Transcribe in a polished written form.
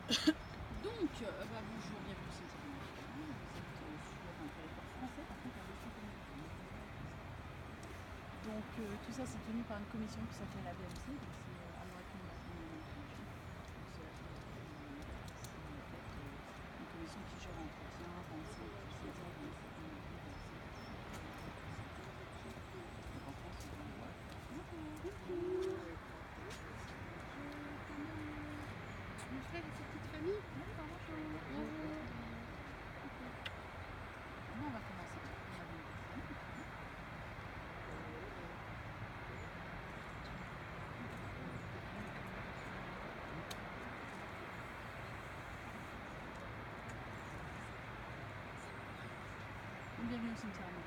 Donc, bonjour, bienvenue sur le Vous êtes sur un territoire français, par contre, avec donc, tout ça, c'est tenu par une commission qui s'appelle la BMC, donc c'est American Matrimonial Commission. C'est une commission qui gère entretien 25 plus 16 ans, 27 ans, 25. Donc en France, on voit. Mon frère et sa petite famille. Bonjour. On va commencer. Bienvenue au cimetière.